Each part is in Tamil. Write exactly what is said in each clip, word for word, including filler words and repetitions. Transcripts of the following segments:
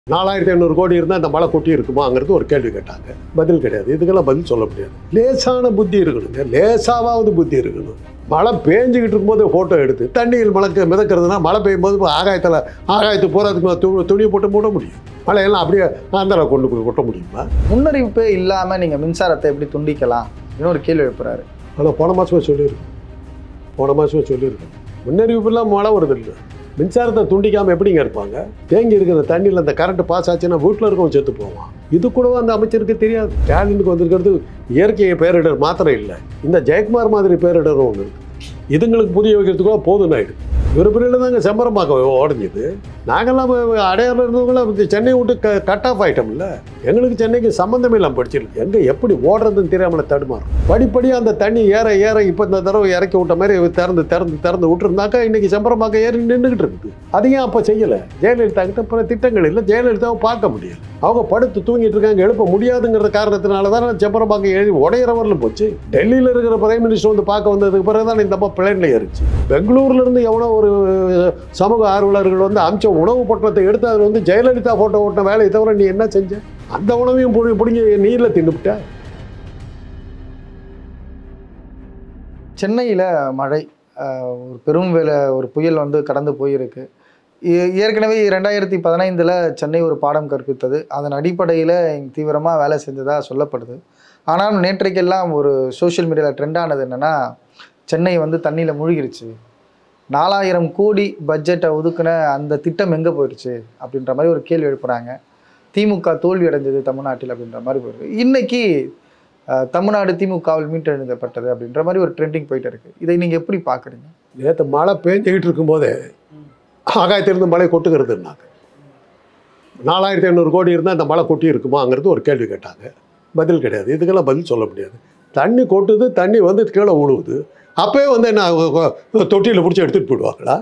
நாலாயிரத்தி ஐநூறு கோடி இருந்தால் அந்த மழை கொட்டி இருக்குமாங்கிறது ஒரு கேள்வி கேட்டாங்க. பதில் கிடையாது. இதுக்கெல்லாம் பதில் சொல்ல முடியாது. லேசான புத்தி இருக்கணுங்க. லேசாவது புத்தி இருக்கணும். மழை பேஞ்சிக்கிட்டு இருக்கும்போது ஃபோட்டோ எடுத்து தண்ணியில் மழை மிதக்கிறதுனா மழை பெய்யும் போது ஆகாயத்தில் ஆகாயத்துக்கு போகிறதுக்கு து துணியை போட்டு மூட முடியும். மழையெல்லாம் அப்படியே ஆந்திரா கொண்டு போய் கொட்ட முடியுமா? முன்னறிவிப்பே இல்லாமல் நீங்கள் மின்சாரத்தை எப்படி துண்டிக்கலாம் இன்னொரு கேள்வி எழுப்புறாரு. ஆனால் போன மாதமே சொல்லியிருக்கோம் போன மாதமே சொல்லியிருக்கோம் முன்னறிவிப்பு இல்லாமல் மழை வருது இல்லை. மின்சாரத்தை துண்டிக்காமல் எப்படிங்க இருப்பாங்க? தேங்கி இருக்கிற தண்ணியில் அந்த கரண்ட் பாஸ் ஆச்சுன்னா வீட்டில் இருக்கவும் செத்து போவான். இது கூடவும் அந்த அமைச்சருக்கு தெரியாது. ஸ்டாலினுக்கு வந்திருக்கிறது இயற்கை பேரிடர் மாத்திரம் இல்லை, இந்த ஜெயக்குமார் மாதிரி பேரிடரும் ஒன்று இருக்குது. இதுங்களுக்கு புரிய வைக்கிறதுக்கோ போதும் ஆயிடுது. இவர் பிரிவில் தாங்க செம்பரம்பாக்கம் உடஞ்சிது. நாங்கள்லாம் அடையாளம் இருந்தவங்கள சென்னை விட்டு க கட் ஆஃப் ஆகிட்டோம்ல. எங்களுக்கு சென்னைக்கு சம்மந்தமே இல்லாமல் படிச்சிருக்கு. எங்கே எப்படி ஓடுறதுன்னு தெரியாமல் தடுமாறும். படிப்படியாக அந்த தண்ணி ஏற ஏற இப்போ இந்த தடவை இறக்கி விட்ட மாதிரி திறந்து திறந்து திறந்து விட்டுருந்தாக்கா இன்றைக்கி செம்பரம்பாக்கம் ஏறி நின்றுக்கிட்டு இருக்குது. அதையும் அப்போ செய்யலை. ஜெயலலிதா கிட்ட அப்புறம் திட்டங்கள் இல்லை. ஜெயலலிதாவை பார்க்க முடியல. அவங்க படுத்து தூங்கிட்டு இருக்காங்க. எழுப்ப முடியாதுங்கிற காரணத்தினால தான் செம்பரம்பாக்கம் ஏறி உடையிறவரில் போச்சு. டெல்லியில் இருக்கிற பிரைம் மினிஸ்டர் வந்து பார்க்க வந்ததுக்கு பிறகு தான் இந்த அம்மா பிளேனில் ஏறிச்சு. பெங்களூர்லேருந்து எவ்வளோ ஒரு சமூக ஆர்வலர்கள் வந்து அமிச்ச உணவு பொட்டலத்தை எடுத்து அதில் வந்து ஜெயலலிதா ஃபோட்டோ ஓட்டின வேலையை தவிர நீ என்ன செஞ்ச? அந்த உணவையும் புடி பிடிங்கி நீரில் தின்னுவிட்ட. சென்னையில் மழை ஒரு பெரும் வேலை ஒரு புயல் வந்து கடந்து போயிருக்கு. ஏற்கனவே ரெண்டாயிரத்தி பதினைந்தில் சென்னை ஒரு பாடம் கற்பித்தது. அதன் அடிப்படையில் தீவிரமாக வேலை செஞ்சதாக சொல்லப்படுது. ஆனாலும் நேற்றைக்கெல்லாம் ஒரு சோஷியல் மீடியாவில் ட்ரெண்டானது என்னென்னா, சென்னை வந்து தண்ணியில் மூழ்கிருச்சு, நாலாயிரம் கோடி பட்ஜெட்டை ஒதுக்குன அந்த திட்டம் எங்கே போயிடுச்சு அப்படின்ற மாதிரி ஒரு கேள்வி எழுப்புறாங்க. திமுக தோல்வி அடைஞ்சது தமிழ்நாட்டில் அப்படின்ற மாதிரி போயிருக்கு. இன்னைக்கு தமிழ்நாடு திமுகவில் மீட்டெழுந்தப்பட்டது அப்படின்ற மாதிரி ஒரு ட்ரெண்டிங் போயிட்டு இருக்கு. இதை நீங்கள் எப்படி பார்க்குறீங்க? நேற்று மழை பேஞ்சிக்கிட்டு இருக்கும்போதே ஆகாயத்திலிருந்து மழை கொட்டுகிறதுனாங்க. நாலாயிரத்தி ஐநூறு கோடி இருந்தால் அந்த மழை கொட்டி இருக்குமாங்கிறது ஒரு கேள்வி கேட்டாங்க. பதில் கிடையாது. இதுக்கெல்லாம் பதில் சொல்ல முடியாது. தண்ணி கொட்டுது, தண்ணி வந்து கீழே விழுவுது. அப்போயே வந்து என்ன தொட்டியில் பிடிச்சி எடுத்துகிட்டு போயிடுவாங்களா?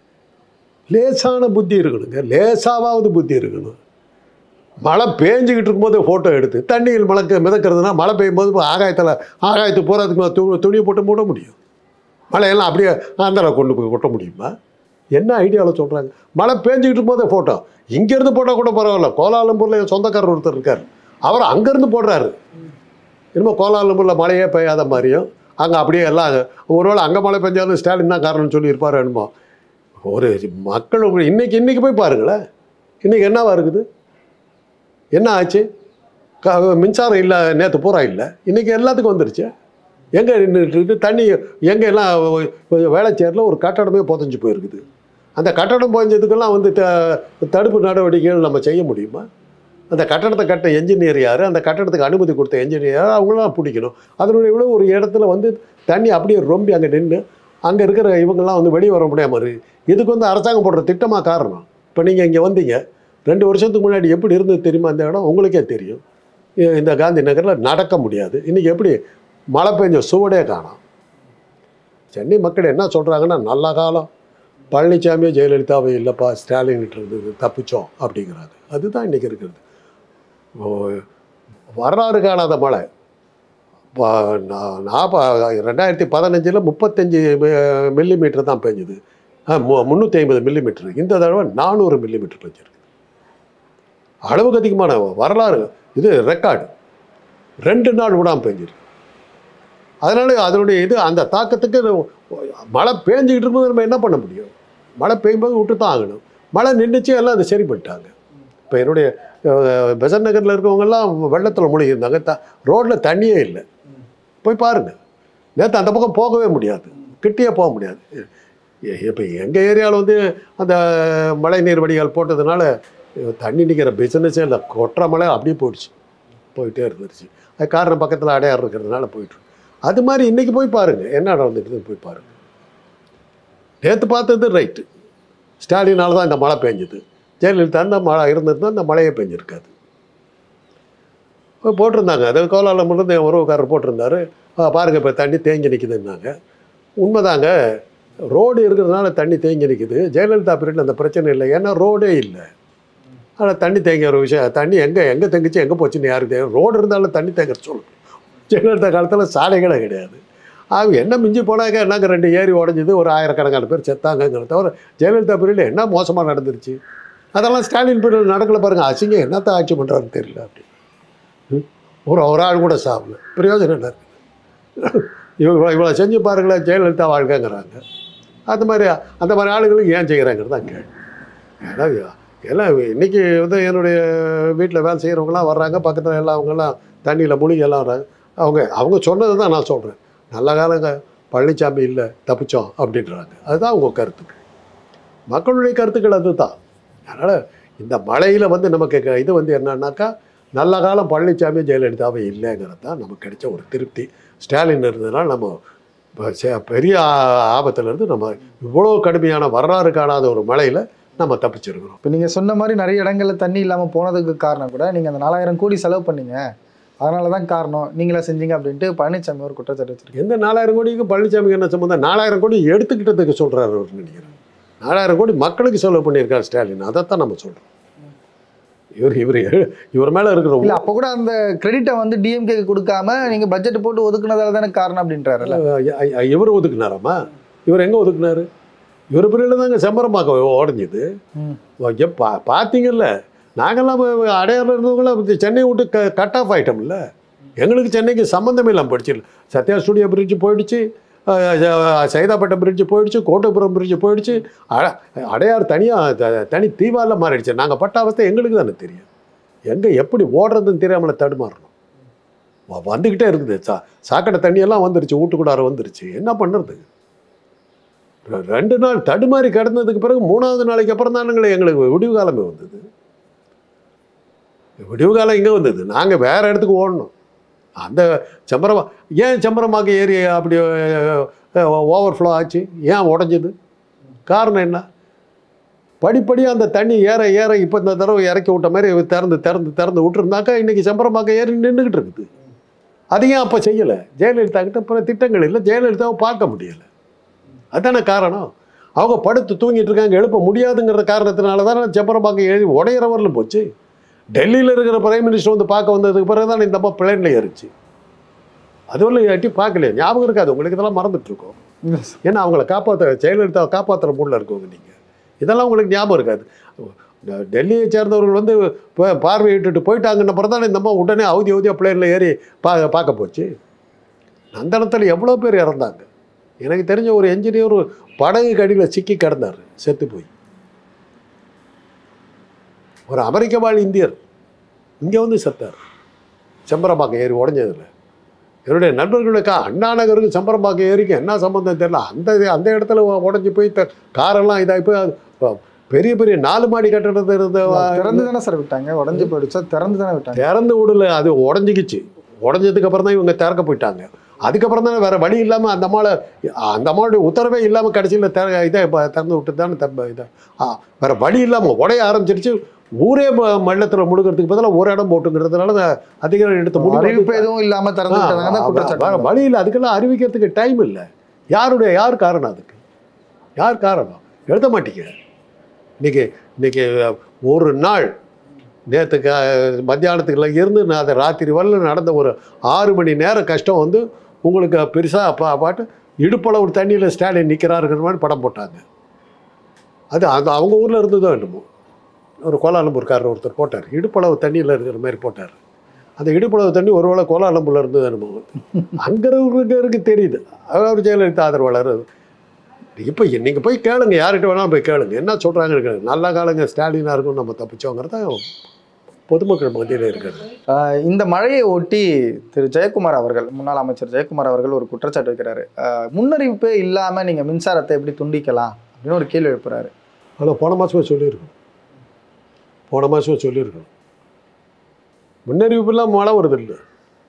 லேசான புத்தி இருக்கணுங்க. லேசாவது புத்தி இருக்கணும். மழை பேஞ்சிக்கிட்டு இருக்கும்போது ஃபோட்டோ எடுத்து தண்ணியில் மழை மிதக்கிறதுனா மழை பெய்யும் போது ஆகாயத்தில் ஆகாயத்துக்கு போகிறதுக்கு து துணியை போட்டு மூட முடியும். மழையெல்லாம் அப்படியே ஆந்திரா கொண்டு போய் கொட்ட முடியுமா? என்ன ஐடியாவில் சொல்கிறாங்க? மழை பேஞ்சிக்கிட்டு இருக்கும்போதே ஃபோட்டோ. இங்கேருந்து போட்டால் கூட பரவாயில்ல. கோலாலம்பூரில் என் சொந்தக்காரர் ஒருத்தர் இருக்கார். அவர் அங்கேருந்து போடுறாரு. இன்னும் கோலாலம்பூரில் மழையே பெய்யாத மாதிரியும் அங்கே அப்படியே எல்லாம் ஒருவேளை அங்கே மழை பெஞ்சாலும் ஸ்டாலின் தான் காரணம்னு சொல்லியிருப்பார் என்னமோ. ஒரு மக்கள் இன்றைக்கி இன்றைக்கி போய் பாருங்களேன். இன்றைக்கி என்னவா இருக்குது? என்ன ஆச்சு? க மின்சாரம் இல்லை, நேற்று பூரா இல்லை. இன்றைக்கி எல்லாத்துக்கும் வந்துருச்சு. எங்கே நின்றுட்டு தண்ணி எங்கே எல்லாம் வேளச்சேரில் ஒரு கட்டடமே புதஞ்சு போயிருக்குது. அந்த கட்டடம் புதஞ்சதுக்கெல்லாம் வந்து த தடுப்பு நடவடிக்கைகள் நம்ம செய்ய முடியுமா? அந்த கட்டடத்தை கட்ட என்ஜினியர் யார்? அந்த கட்டடத்துக்கு அனுமதி கொடுத்த என்ஜினியர் யார்? அவங்களாம் பிடிக்கணும். அதனுடைய விட ஒரு இடத்துல வந்து தண்ணி அப்படியே ரொம்பி அங்கே நின்று அங்கே இருக்கிற இவங்கெல்லாம் வந்து வெளியே வர முடியாமல் இருக்குது. இதுக்கு வந்து அரசாங்கம் போடுற திட்டமாக காரணம். இப்போ நீங்கள் இங்கே வந்தீங்க, ரெண்டு வருஷத்துக்கு முன்னாடி எப்படி இருந்தது தெரியுமா? அந்த இடம் உங்களுக்கே தெரியும். இந்த காந்தி நகரில் நடக்க முடியாது. இன்றைக்கி எப்படி மழை பெஞ்ச சுவடே காணோம். சென்னை மக்கள் என்ன சொல்கிறாங்கன்னா, நல்ல காலம் பழனிசாமியோ ஜெயலலிதாவோ இல்லைப்பா, ஸ்டாலின்கிட்ட இருந்தது தப்பிச்சோம் அப்படிங்கிறாங்க. அதுதான் இன்றைக்கி இருக்கிறது. வரலாறு காணாத மழை. நாற்ப ரெண்டாயிரத்தி பதினஞ்சில் முப்பத்தஞ்சு மில்லி மீட்டர் தான் பெஞ்சுது. முந்நூற்றி ஐம்பது மில்லி மீட்டர். இந்த தடவை நானூறு மில்லி மீட்டர் பெஞ்சிருக்கு. அளவுக்கு அதிகமான வரலாறு இது. ரெக்கார்டு ரெண்டு நாள் விடாமல் பெஞ்சிருக்கு. அதனால அதனுடைய இது அந்த தாக்கத்துக்கு மழை பேஞ்சிக்கிட்டு இருக்கும்போது நம்ம என்ன பண்ண முடியும்? மழை பெய்யும்போது விட்டு தான் ஆகணும். மழை நின்றுச்சு, எல்லாம் அதை சரி பண்ணிட்டாங்க. இப்போ என்னுடைய பெசன்ட் நகரில் இருக்கவங்கெல்லாம் வெள்ளத்தில் மூழ்கியிருந்தாங்க. த ரோட்டில் தண்ணியே இல்லை. போய் பாருங்கள். நேற்று அந்த பக்கம் போகவே முடியாது, கிட்டே போக முடியாது. இப்போ எங்கள் ஏரியாவில் வந்து அந்த மழை நீர் வடிகால் போட்டதுனால தண்ணி நிற்கிற பிஸ்னஸே இல்லை. கொட்டுற மழை அப்படியே போயிடுச்சு, போயிட்டே இருந்துருச்சு. அது காரணம் பக்கத்தில் அடையாறு இருக்கிறதுனால போயிட்டு. அது மாதிரி இன்றைக்கி போய் பாருங்கள் என்ன நடந்துட்டு போய் பாருங்கள். நேற்று பார்த்தது ரைட்டு, ஸ்டாலினால் தான் இந்த மழை பெஞ்சுது. ஜெயலலிதா அந்த மழை இருந்ததுன்னா இந்த மழையே பெஞ்சிருக்காது. போட்டிருந்தாங்க. அது கோலாலம்பூர்லேருந்து என் உறவுக்காரர் போட்டிருந்தாரு. பாருங்கள் இப்போ தண்ணி தேங்கி நிற்குதுன்னாங்க. உண்மைதாங்க, ரோடு இருக்கிறதுனால தண்ணி தேங்கி நிற்குது. ஜெயலலிதா பீரியடில் அந்த பிரச்சனை இல்லை, ஏன்னா ரோடே இல்லை. ஆனால் தண்ணி தேங்கிய ஒரு விஷயம், தண்ணி எங்கே எங்கே தேங்கிச்சு எங்கே போச்சுன்னு யாருக்கு தெரியும்? ரோடு இருந்தாலும் தண்ணி தேங்க சொல்லணும். ஜெயலலிதா காலத்தில் சாலைகளே கிடையாது. அவங்க என்ன மிஞ்சி போனாங்க, என்னங்க ரெண்டு ஏரி உடஞ்சிது, ஒரு ஆயிரக்கணக்கான பேர் செத்தாங்கங்கிறத தவிர ஜெயலலிதா பீரியடில் என்ன மோசமாக நடந்துருச்சு? அதெல்லாம் ஸ்டாலின் பீரியட் நடக்கல பாருங்கள். அசிங்கம் என்னத்தை ஆட்சி பண்ணுறாருன்னு தெரியல. அப்படி ஒரு ஒரு ஆள் கூட சாப்பிடல, பிரயோஜனம் என்ன இருக்குது? இவங்க இவ்வளோ செஞ்சு பாருங்களேன், ஜெயலலிதா வாழ்க்கைங்கிறாங்க. அந்த மாதிரி அந்த மாதிரி ஆளுங்களுக்கு ஏன் செய்கிறாங்கிறது தான் கேள்வி. ஏன்னா எல்லாம் இன்றைக்கி வந்து என்னுடைய வீட்டில் வேலை செய்கிறவங்களாம் வர்றாங்க, பக்கத்தில் எல்லாம் அவங்கெல்லாம் தண்ணியில் மூழ்கி எல்லாம் வர்றாங்க. அவங்க அவங்க சொன்னது தான் நான் சொல்கிறேன். நல்ல காலங்க பழனிசாமி இல்லை தப்பிச்சோம் அப்படின்றாங்க. அதுதான் அவங்க கருத்துக்கள், மக்களுடைய கருத்துக்கள் அது தான். அதனால் இந்த மழையில் வந்து நமக்கு இது வந்து என்னன்னாக்கா, நல்ல காலம் பழனிசாமி ஜெயலலிதாவே இல்லைங்கிறது தான் நமக்கு கிடைச்ச ஒரு திருப்தி. ஸ்டாலின் இருந்ததுனால நம்ம பெரிய ஆபத்துலேருந்து நம்ம இவ்வளோ கடுமையான வரலாறு காணாத ஒரு மழையில் நம்ம தப்பிச்சிருக்கிறோம். இப்போ நீங்கள் சொன்ன மாதிரி நிறைய இடங்களில் தண்ணி இல்லாமல் போனதுக்கு காரணம் கூட நீங்கள் அந்த நாலாயிரம் கோடி செலவு பண்ணீங்க, அதனால தான் காரணம், நீங்களா செஞ்சீங்க அப்படின்ட்டு பழனிசாமி ஒரு குற்றச்சாட்டு வச்சிருக்கீங்க. எந்த நாலாயிரம் கோடிக்கு பழனிசாமிக்கு என்ன சம்பந்தம்? நாலாயிரம் கோடி எடுத்துக்கிட்டதுக்கு சொல்கிறாரு அவர் நினைக்கிறேன். நாலாயிரம் கோடி மக்களுக்கு செலவு பண்ணியிருக்காரு ஸ்டாலின், அதைத்தான் நம்ம சொல்கிறோம். இவர் இவர் இவர் மேலே இருக்கிற இல்லை, அப்போ கூட அந்த கிரெடிட்டை வந்து டிஎம்கேக்கு கொடுக்காம நீங்கள் பட்ஜெட் போட்டு ஒதுக்குனதால தானே காரணம் அப்படின்றாருல்ல. இவர் ஒதுக்குனாராமா? இவர் எங்கே ஒதுக்குனாரு? இவர் பிரிவில் தாங்க செம்பரம்பாக்க உடஞ்சிது. பா பார்த்தீங்கல்ல, நாங்கள்லாம் அடையாளம் இருந்தவங்களாம் சென்னை விட்டு க கட் ஆஃப் ஆகிட்டோம்ல. எங்களுக்கு சென்னைக்கு சம்மந்தமே இல்லாமல் படிச்சிடல. சத்யா ஸ்டுடியோ பிரிட்ஜு போயிடுச்சு, சைதாப்பேட்டை பிரிட்ஜு போயிடுச்சு, கோட்டபுரம் பிரிட்ஜு போயிடுச்சு. அட அடையாறு தனியாக தனி தீவால மாறிடுச்சு. நாங்கள் பட்ட அவஸ்தை எங்களுக்கு தானே தெரியும். எங்கே எப்படி ஓடுறதுன்னு தெரியாமல தடுமாறணும். வந்துக்கிட்டே இருக்குது. சா சாக்கடை தண்ணியெல்லாம் வந்துருச்சு, வீட்டுக்குள்ளார வந்துருச்சு. என்ன பண்ணுறது? ரெண்டு நாள் தடுமாறி கிடந்ததுக்கு பிறகு மூணாவது நாளைக்கு அப்புறம் தானுங்களே எங்களுக்கு விடிவு காலமே வந்தது. விடிவு காலம் இங்கே வந்தது, நாங்கள் வேறு இடத்துக்கு ஓடணும். அந்த செம்பரமா ஏன் செம்பரமாக்கு ஏரி அப்படி ஓவர்ஃப்ளோ ஆச்சு, ஏன் உடஞ்சிது? காரணம் என்ன? படிப்படியாக அந்த தண்ணி ஏற ஏற இப்போ இந்த தடவை இறக்கி விட்ட மாதிரி திறந்து திறந்து திறந்து விட்டுருந்தாக்கா இன்றைக்கி செம்பரமாக்க ஏறி நின்றுக்கிட்டு இருக்குது. அது ஏன் அப்போ செய்யலை? ஜெயலலிதா கிட்ட பிற திட்டங்கள் இல்லை, ஜெயலலிதாவை பார்க்க முடியலை. அதுதானே காரணம். அவங்க படுத்து தூங்கிட்டு இருக்காங்க, எழுப்ப முடியாதுங்கிற காரணத்தினால தானே செம்பரம்பாக்கம் எழுதி உடையிறவரில் போச்சு. டெல்லியில் இருக்கிற பிரைம் மினிஸ்டர் வந்து பார்க்க வந்ததுக்கு பிறகு தான் இந்த அம்மா பிளேனில் ஏறிச்சு. அதுவரை எட்டி பார்க்கலையே, ஞாபகம் இருக்காது உங்களுக்கு. இதெல்லாம் மறந்துட்டுருக்கோம். ஏன்னா அவங்கள காப்பாற்ற, ஜெயலலிதாவை காப்பாற்றுற மூடில் இருக்கவங்க நீங்கள். இதெல்லாம் உங்களுக்கு ஞாபகம் இருக்காது. டெல்லியை சேர்ந்தவர்கள் வந்து இப்போ பார்வையிட்டுட்டு போயிட்டாங்கன்னு அப்புறம் தான் இந்த அம்மா உடனே அவதி அவதியாக பிளேனில் ஏறி பா பார்க்க போச்சு. நந்தனத்தில் எவ்வளோ பேர் இறந்தாங்க. எனக்கு தெரிஞ்ச ஒரு என்ஜினியர் படகு கடியில் சிக்கி கிடந்தார், செத்து போய். ஒரு அமெரிக்க வாழ் இந்தியர் இங்கே வந்து செத்தார் செம்பரம்பாக்கம் ஏரி உடஞ்சதில். என்னுடைய நண்பர்களுக்கா அண்ணா நகருக்கு செம்பரம்பாக்கம் ஏரிக்கு என்ன சம்பந்தம் தெரியல. அந்த அந்த இடத்துல உடஞ்சி போய் காரெல்லாம் இதாகி போய் பெரிய பெரிய நாலு மாடி கட்டடத்தை இருந்த திறந்து தானே சார் விட்டாங்க. உடஞ்சி போயிடுச்சா? திறந்து தானே விட்டாங்க. திறந்து விடல, அது உடஞ்சிக்கிச்சு. உடஞ்சதுக்கு அப்புறம் தான் இவங்க திறக்க போயிட்டாங்க. அதுக்கப்புறம் தானே வேறு வழி இல்லாமல் அந்த அம்மாவை அந்த அம்மாவுடைய உத்தரவே இல்லாமல் கடைசியில் திற இதை திறந்து விட்டு தானே திறந்த இதை வேறு வழி இல்லாமல் உடைய ஆரம்பிச்சிருச்சு. ஊரே மல்லத்தில் முழுக்கிறதுக்கு பதிலாக ஒரு இடம் போட்டுங்கிறதுனால அதிகாரி எடுத்து முடிவு எதுவும் இல்லாமல் திறந்து வழி இல்லை. அதுக்கெல்லாம் அறிவிக்கிறதுக்கு டைம் இல்லை. யாருடைய யார் காரணம்? அதுக்கு யார் காரணம்? எழுத மாட்டீங்க. இன்றைக்கி இன்றைக்கி ஒரு நாள் நேற்றுக்கு மத்தியானத்துக்குள்ள இருந்து நான் அதை ராத்திரி வரல நடந்த ஒரு ஆறு மணி நேரம் கஷ்டம் வந்து உங்களுக்கு பெருசாக அப்பா பாட்டு இடுப்பளவு தண்ணியில் ஸ்டாலின் நிற்கிறாருங்கிற மாதிரி படம் போட்டாங்க. அது அது அவங்க ஊரில் இருந்ததோ என்னமோ ஒரு கோலாலம்பூர்காரர் ஒருத்தர் போட்டார், இடுப்பளவு தண்ணியில் இருக்கிற மாதிரி போட்டார். அந்த இடுப்பளவு தண்ணி ஒரு வேளை கோலாலம்பூரில் இருந்தது என்னமோ. அங்கே இருக்கிறவருக்கு தெரியுது அவர் ஜெயலலிதா ஆதரவாளர். இப்போ நீங்கள் போய் கேளுங்க, யார்கிட்ட வேணாலும் போய் கேளுங்க, என்ன சொல்கிறாங்க கேளுங்க. நல்ல காலங்க ஸ்டாலினாக இருக்கும் நம்ம தப்பிச்சோங்கிறத பொதுமக்கள் மத்தியில் இருக்கிறது. இந்த மழையை ஒட்டி திரு ஜெயக்குமார் அவர்கள், முன்னாள் அமைச்சர் ஜெயக்குமார் அவர்கள் ஒரு குற்றச்சாட்டு வைக்கிறாரு. முன்னறிவிப்பே இல்லாமல் நீங்கள் மின்சாரத்தை எப்படி துண்டிக்கலாம் அப்படின்னு ஒரு கேள்வி எழுப்புறாரு. அதில் போன மாதமே சொல்லியிருக்கோம் போன மாதமே சொல்லியிருக்கோம் முன்னறிவிப்பு இல்லாமல் மழை வருது இல்லை.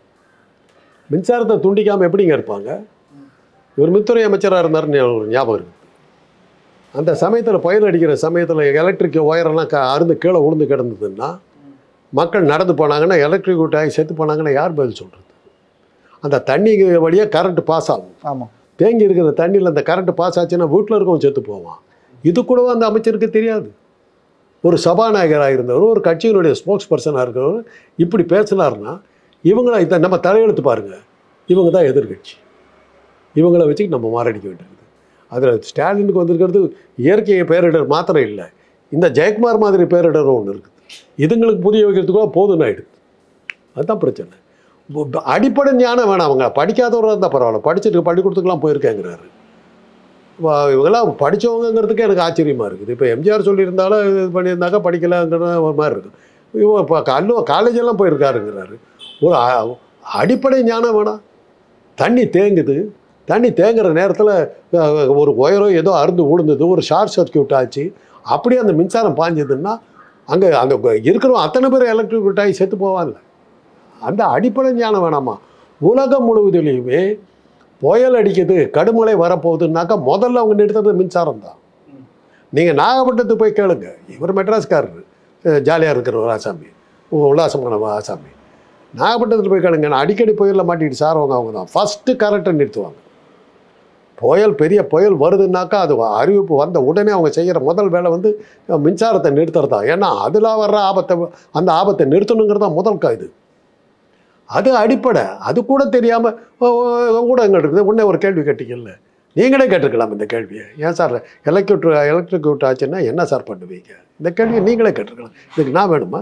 மின்சாரத்தை துண்டிக்காமல் எப்படிங்க இருப்பாங்க? இவர் மின்துறை அமைச்சராக இருந்தார்னு ஒரு ஞாபகம் இருக்குது. அந்த சமயத்தில் புயல் அடிக்கிற சமயத்தில் எலக்ட்ரிக் ஒயரெல்லாம் க அருந்து கீழே விழுந்து கிடந்ததுன்னா மக்கள் நடந்து போனாங்கன்னா எலக்ட்ரிக் விட்டாகி செத்து போனாங்கன்னா யார் பதில் சொல்கிறது? அந்த தண்ணி வழியாக கரண்ட்டு பாஸ் ஆகும். ஆமாம், தேங்கி இருக்கிற தண்ணியில் அந்த கரண்ட்டு பாஸ் ஆச்சுன்னா வீட்டில் இருக்கவங்க செத்து போவான். இது கூடவும் அந்த அமைச்சருக்கு தெரியாது. ஒரு சபாநாயகராக இருந்தவர், ஒரு கட்சியினுடைய ஸ்போக்ஸ் பர்சனாக இருக்கிறவர் இப்படி பேசினார்னா இவங்கள இதை நம்ம தலையெழுத்து பாருங்கள், இவங்க தான் எதிர்கட்சி. இவங்களை வச்சுக்கிட்டு நம்ம மாரடிக்க வேண்டியிருக்குது. அதில் ஸ்டாலினுக்கு வந்திருக்கிறது இயற்கை பேரிடர் மாத்திரம் இல்லை, இந்த ஜெயக்குமார் மாதிரி பேரிடர் ஒன்று இருக்குது. இதுங்களுக்கு புரிய வைக்கிறதுக்குள்ள போதுன்னு ஆகிடுது. அதுதான் பிரச்சனை. அடிப்படை ஞானம் வேணாம். அவங்க படிக்காதவராக இருந்தால் பரவாயில்ல, படிச்சுட்டு பள்ளிக்கூடத்துக்குலாம் போயிருக்கேங்கிறாரு. இவங்கெல்லாம் படித்தவங்கிறதுக்கு எனக்கு ஆச்சரியமாக இருக்குது. இப்போ எம்ஜிஆர் சொல்லியிருந்தாலும் இது பண்ணியிருந்தாக்கா படிக்கலாங்கிற ஒரு மாதிரி இருக்கும். இவங்க இப்போ கல்லு காலேஜெல்லாம் போயிருக்காருங்கிறாரு. ஒரு அடிப்படை ஞானம் வேணாம். தண்ணி தேங்குது, தண்ணி தேங்குற நேரத்தில் ஒரு ஒயரோ ஏதோ அறுந்து விழுந்தது, ஒரு ஷார்ட் சர்க்கியூட் ஆச்சு, அப்படியே அந்த மின்சாரம் பாஞ்சதுன்னா அங்கே அந்த இருக்கிறவங்க அத்தனை பேர் எலக்ட்ரிக் ஆகி செத்து போவான்ல. அந்த அடிப்படை ஞானம் வேணாமா? உலகம் முழுவதிலையுமே புயல் அடிக்குது, கடுமழை வரப்போகுதுன்னாக்கா முதல்ல அவங்க நிறுத்துறது மின்சாரம் தான். நீங்கள் நாகப்பட்டினத்துக்கு போய் கேளுங்க. இவர் மெட்ராஸ்காரர், ஜாலியாக இருக்கிற ஒரு ஆசாமி, உல்லாசமான ஆசாமி. நாகப்பட்டினத்தில் போய் கேளுங்க. நான் அடிக்கடி புயலில் மாட்டிக்கிட்டு சாரவங்க அவங்க தான் ஃபஸ்ட்டு கரண்ட்டை நிறுத்துவாங்க. புயல் பெரிய புயல் வருதுன்னாக்கா அது அறிவிப்பு வந்த உடனே அவங்க செய்கிற முதல் வேலை வந்து மின்சாரத்தை நிறுத்துறது தான். ஏன்னா அதில் வர்ற ஆபத்தை அந்த ஆபத்தை நிறுத்தணுங்கிறது தான் முதல் இது. அது அடிப்படை. அது கூட தெரியாமல் ஊடகங்கள் இருக்குது. உடனே ஒரு கேள்வி கேட்டீங்கல்ல, நீங்களே கேட்டிருக்கலாம் இந்த கேள்வியை. ஏன் சார் எலக்ட்ரிக் எலக்ட்ரிக்யூட் ஆச்சுன்னா என்ன சார் பண்ணுவீங்க? இந்த கேள்வியை நீங்களே கேட்டிருக்கலாம். இதுக்கு நான் வேணுமா?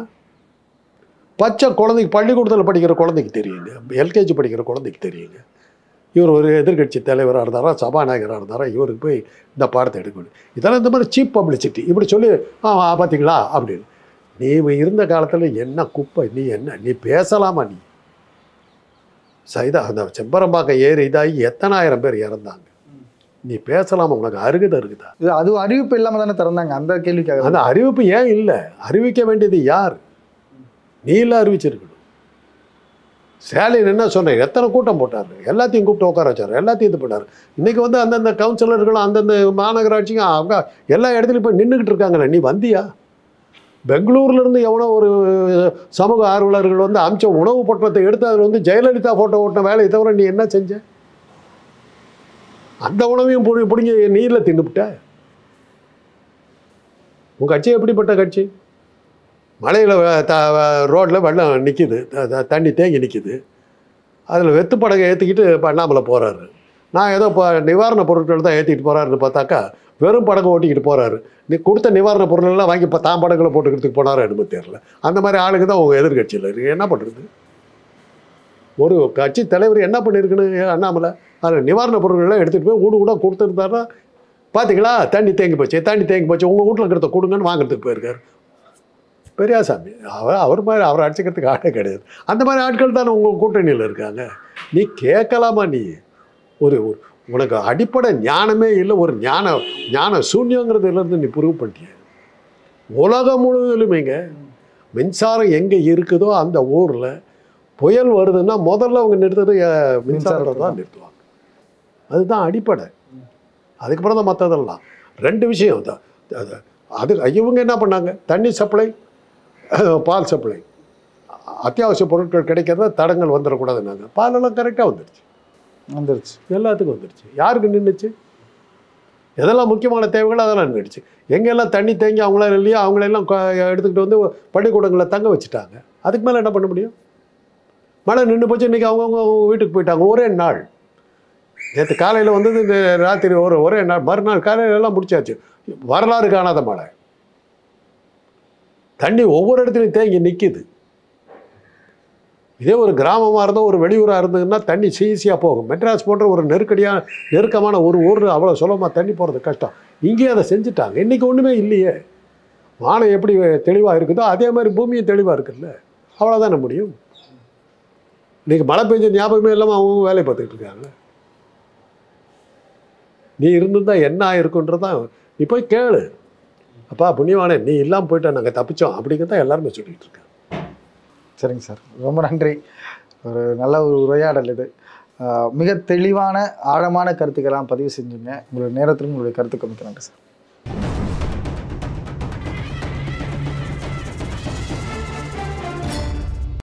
பச்சை குழந்தைக்கு, பள்ளிக்கூடத்தில் படிக்கிற குழந்தைக்கு தெரியுங்க, எல்கேஜி படிக்கிற குழந்தைக்கு தெரியுங்க. இவர் ஒரு எதிர்கட்சி தலைவராக இருந்தாரா, சபாநாயகராக இருந்தாரா, இவருக்கு போய் இந்த பாடத்தை எடுக்கணும். இதெல்லாம் இந்த மாதிரி சீப் பப்ளிசிட்டி. இப்படி சொல்லி ஆ பார்த்தீங்களா அப்படின்னு. நீ இருந்த காலத்தில் என்ன குப்பை, நீ என்ன நீ பேசலாமா? நீ சைதா அந்த செம்பரம்பாக்கம் ஏறி இதாகி எத்தனாயிரம் பேர் இறந்தாங்க. நீ பேசலாமா? உனக்கு அருகுதை இருக்குதா? இது அது அறிவிப்பு இல்லாமல் தானே திறந்தாங்க. அந்த கேள்விக்காக அந்த அறிவிப்பு ஏன் இல்லை? அறிவிக்க வேண்டியது யார்? நீ இல்லை அறிவிச்சிருக்கணும். ஸ்டாலின் என்ன சொன்னேன், எத்தனை கூட்டம் போட்டார், எல்லாத்தையும் கூப்பிட்டு உட்கார வச்சார், எல்லாத்தையும் இது பண்ணார். இன்றைக்கி வந்து அந்தந்த கவுன்சிலர்களும் அந்தந்த மாநகராட்சியும் அவங்க எல்லா இடத்துலையும் போய் நின்றுக்கிட்டு இருக்காங்கல்ல. நீ வந்தியா? பெங்களூர்லேருந்து எவனோ ஒரு சமூக ஆர்வலர்கள் வந்து அமிச்ச உணவு பொட்டலத்தை எடுத்து அதில் வந்து ஜெயலலிதா ஃபோட்டோ ஓட்டின வேலையை தவிர நீ என்ன செஞ்ச? அந்த உணவையும் பிடி பிடிங்கி நீரில் தின்னுபிட்ட. உங்கள் கட்சி எப்படிப்பட்ட கட்சி? மலையில் த ரோட்டில் வெள்ளம் நிற்கிது, தண்ணி தேங்கி நிற்கிது, அதில் வெத்து படகை ஏற்றிக்கிட்டு இப்போ அண்ணாமலை போகிறாரு. நான் ஏதோ இப்போ நிவாரணப் பொருட்கள் தான் ஏற்றிக்கிட்டு போகிறாருன்னு பார்த்தாக்கா வெறும் படகு ஓட்டிக்கிட்டு போகிறாரு. நீ கொடுத்த நிவாரணப் பொருளெல்லாம் வாங்கி இப்போ தான் படகுல போட்டுக்கிறதுக்கு போனாரோ எனக்கு தெரியல. அந்த மாதிரி ஆளுங்க தான் உங்கள் எதிர்கட்சியில் இருக்குது. என்ன பண்ணுறது? ஒரு கட்சி தலைவர் என்ன பண்ணியிருக்குன்னு அண்ணாமலை அதில் நிவாரணப் பொருட்கள்லாம் எடுத்துகிட்டு போய் வீடு கூட கொடுத்துருந்தாருன்னா பார்த்தீங்களா, தண்ணி தேங்கி போச்சு, தண்ணி தேங்கி போச்சு, உங்கள் வீட்டில் இருக்கிறத கொடுங்கன்னு வாங்குறதுக்கு போயிருக்காரு பெரியாசாமி. அவர் அவர் மாதிரி அவரை அடிச்சுக்கிறதுக்கு ஆளே கிடையாது. அந்த மாதிரி ஆட்கள் தானே உங்கள் கூட்டணியில் இருக்காங்க. நீ கேட்கலாமா? நீ ஒரு உனக்கு அடிப்படை ஞானமே இல்லை. ஒரு ஞான ஞான சூன்யங்கிறதுலேருந்து நீ ப்ரூவ் பண்ணிட்டிய. உலகம் முழுவதிலுமேங்க மின்சாரம் எங்கே இருக்குதோ அந்த ஊரில் புயல் வருதுன்னா முதல்ல அவங்க நிறுத்துறது மின்சாரத்தை தான் நிறுத்துவாங்க. அதுதான் அடிப்படை. அதுக்கப்புறம் தான் மற்றதெல்லாம். ரெண்டு விஷயம் தான் அது. இவங்க என்ன பண்ணாங்க? தண்ணி சப்ளை, பால் சப்ளை, அத்தியாவசிய பொருட்கள் கிடைக்கிறத தடங்கள் வந்துடக்கூடாதுன்னாங்க. பாலெல்லாம் கரெக்டாக வந்துடுச்சு வந்துடுச்சு எல்லாத்துக்கும் வந்துடுச்சு. யாருக்கு நின்றுச்சு? எதெல்லாம் முக்கியமான தேவைகள் அதெல்லாம் நின்றுச்சு. எங்கெல்லாம் தண்ணி தேங்கி அவங்களாம் இல்லையோ அவங்களெல்லாம் எடுத்துக்கிட்டு வந்து பள்ளிக்கூடங்களில் தங்க வச்சுட்டாங்க. அதுக்கு மேலே என்ன பண்ண முடியும்? மழை நின்று போச்சு. இன்றைக்கி அவங்கவுங்க வீட்டுக்கு போயிட்டாங்க. ஒரே நாள். நேற்று காலையில் வந்தது, இந்த ராத்திரி ஒரு ஒரே நாள், மறுநாள் காலையில் எல்லாம் முடிச்சாச்சு. வரலாறு காணாத மழை. தண்ணி ஒவ்வொரு இடத்துலையும் தேங்கி நிற்கிது. இதே ஒரு கிராமமாக இருந்தால், ஒரு வெளியூராக இருந்ததுன்னா தண்ணி ஈஸியாக போகும். மெட்ராஸ் போன்ற ஒரு நெருக்கடியாக நெருக்கமான ஒரு ஊர் அவ்வளோ சுலபமாக தண்ணி போகிறது கஷ்டம். இங்கேயும் அதை செஞ்சுட்டாங்க. இன்றைக்கி ஒன்றுமே இல்லையே. வானம் எப்படி தெளிவாக இருக்குதோ அதே மாதிரி பூமியும் தெளிவாக இருக்குல்ல. அவ்வளோதானே முடியும். இன்றைக்கி மழை பெஞ்ச ஞாபகமே இல்லாமல் அவங்க வேலையை பார்த்துக்கிட்டு இருக்காங்க. நீ இருந்திருந்தால் என்ன ஆயிருக்குன்றதான் நீ போய் கேளு. அப்பா புண்ணியவானே, நீ இல்லாமல் போயிட்டா நாங்கள் தப்பிச்சோம் அப்படிங்கிறதான் எல்லாருமே சொல்லிகிட்டு இருக்காங்க. சரிங்க சார், ரொம்ப நன்றி. ஒரு நல்ல ஒரு உரையாடல் இது. மிக தெளிவான ஆழமான கருத்துக்கெல்லாம் பதிவு செஞ்சுங்க. உங்களுடைய நேரத்திலும் உங்களுடைய கருத்துக்கு மிக்க நன்றி சார்.